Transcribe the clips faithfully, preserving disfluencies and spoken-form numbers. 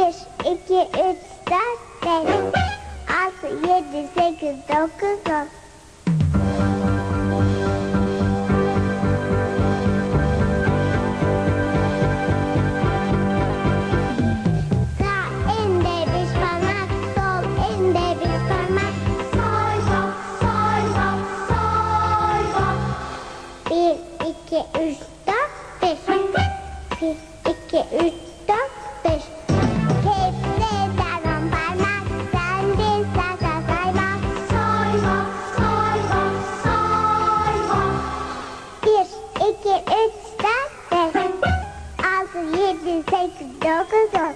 Bir, iki, üç, dört, beş, altı, yedi, sekiz, dokuz, on. Sağ elinde beş parmak, sol elinde beş parmak. Say bak, say bak, say bak. Bir, iki, üç, dört, beş. Bir, iki, üç, dört, beş. Hepsinden on parmak, sen bir sayfa saymak. Say bak, say bak, say bak. Bir, iki, üç, dört, beş. Altı, yedi, sekiz, dokuz, on.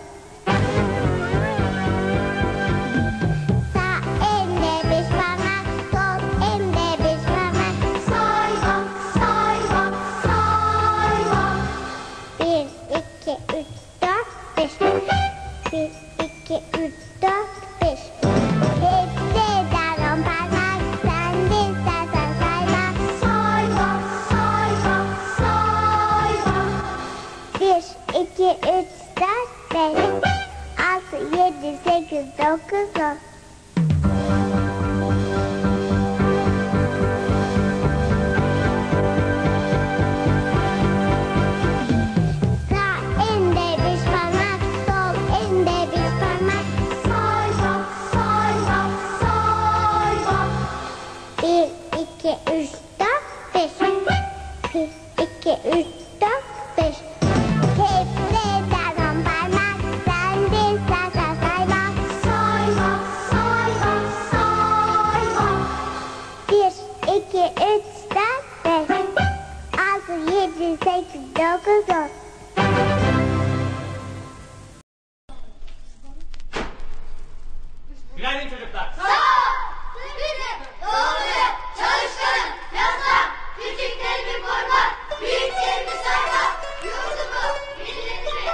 Sağ elinde beş parmak, sol elinde beş parmak. Say bak, say bak, say bak. Bir, iki, üç, dört, beş. Bir, iki, üç, dört, beş. Hepsinden on parmak, sen bir sayfa saymak. Say bak, say bak, say bak. Bir, iki, üç, dört, beş. Altı, yedi, sekiz, dokuz, on. Sağ elinde beş parmak, sol elinde beş parmak. Say bak, say bak, say bak. Bir, iki, üç, dört, beş. Bir, iki, üç, dört, beş. Hepsinden on parmak, sen bir sayfa saymak. Say bak, say bak, say bak. Bir, iki, üç, dört, beş. Altı, yedi, sekiz, dokuz, on. Günaydın çocuklar. Sağ ol. Bizim doğruyu, çalışkanın, yazan, küçüklerimi korumak, büyüklerimi saymak, yurdumu, milletimi,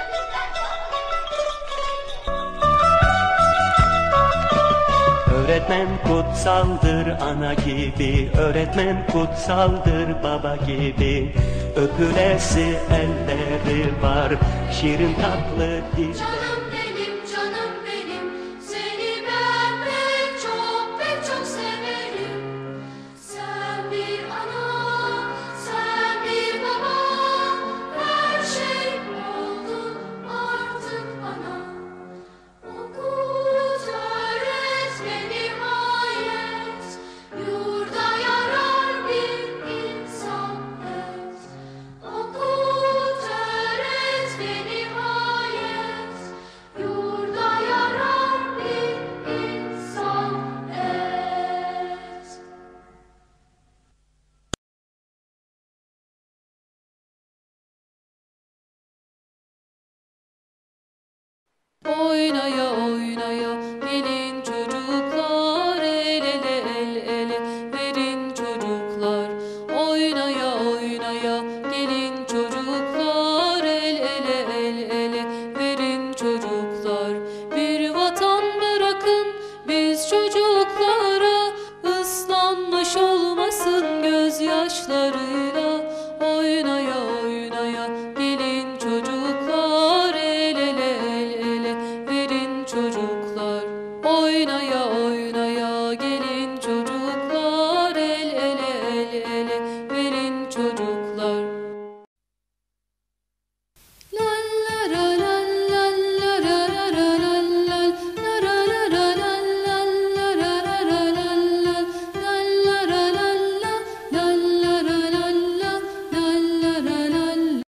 Öğretmen kutsaldır ana gibi, öğretmen kutsaldır baba gibi. Öpülesi elleri var, şirin tatlı dişleri. Canım benim, canım benim, seni ben pek çok, pek çok severim. Sen bir ana, sen bir baba, her şey oldun artık bana. Okut, öğret ve nihayet, yurda yarar bir insan et. Okut, öğret ve nihayet, yurda yarar bir insan et. Oynaya oynaya